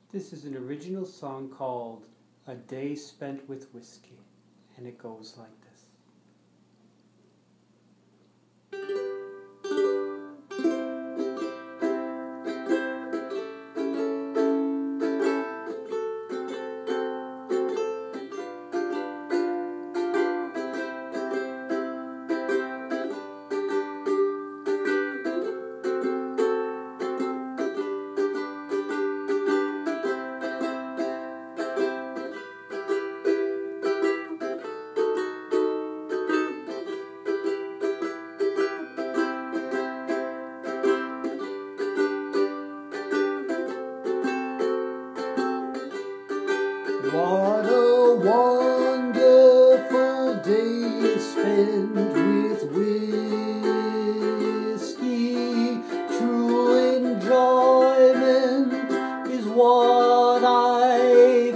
This is an original song called A Day Spent with Whiskey, and it goes like this. What a wonderful day spent with whiskey. True enjoyment is what I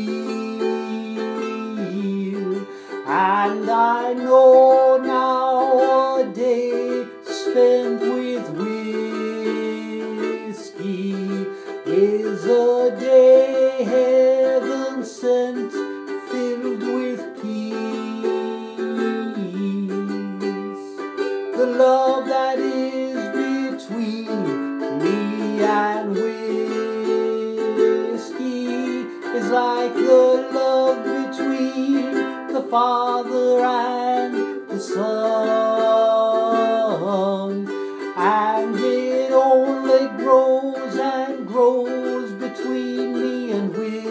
feel, and I know now a day spent with whiskey is a day heaven sent, filled with peace. The love that is between me and whiskey is like the love between the Father and the Son, and it only grows and grows between me and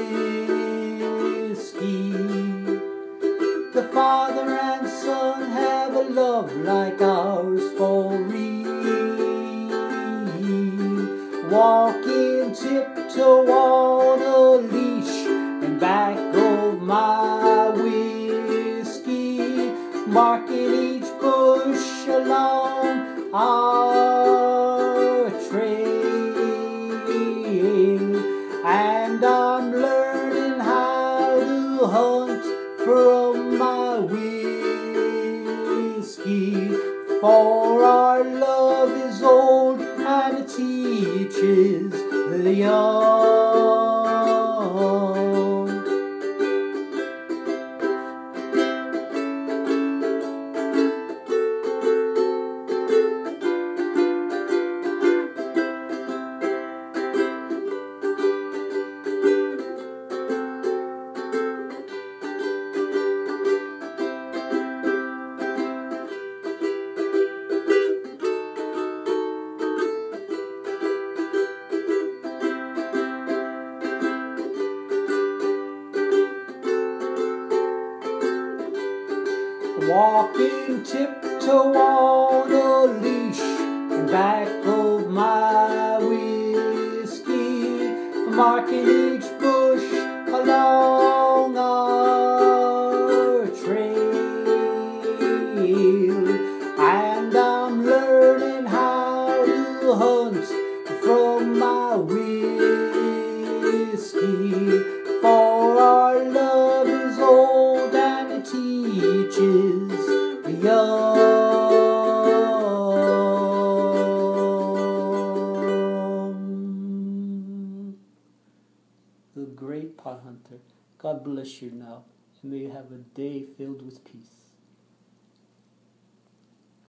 whiskey. The Father and Son have a love like ours for real, walking tiptoe on a leash and back of my whiskey, marking each bush along our trail, and I'm learning how to hunt from my whiskey, for our love is old and it teaches the young. Walking tiptoe on a leash and back of my whiskey, marking each bush along our trail, and I'm learning how to hunt from my whiskey, for our love is old and it teaches the young. The great pot hunter. God bless you now, and may you have a day filled with peace.